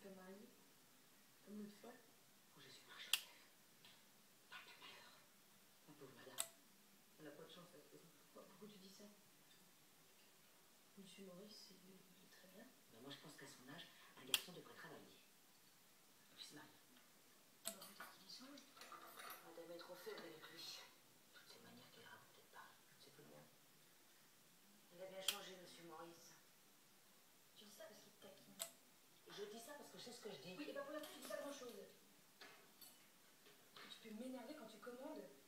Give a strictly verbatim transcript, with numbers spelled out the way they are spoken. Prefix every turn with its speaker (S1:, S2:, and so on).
S1: pas mariée? Comme l'autre fois?
S2: Oh, je suis Marie-Joseph. Pas de malheur. Ma pauvre madame. Elle n'a pas de chance avec les enfants.
S1: Pourquoi tu dis ça? Monsieur Maurice, il est très bien.
S2: Ben moi, je pense qu'à son âge, un garçon devrait travailler. Et puis se marier.
S1: Bah, peut-être qu'il y songe.
S2: Madame est trop faible avec lui. Toutes ces manières qu'elle a, peut-être pas. C'est plus bien. Il a bien changé, monsieur Maurice.
S1: Tu dis ça parce qu'il te taquine.
S2: Je dis ça parce que c'est ce que je dis.
S1: Oui, et bah pour l'instant, tu dis pas grand-chose. Tu peux m'énerver quand tu commandes.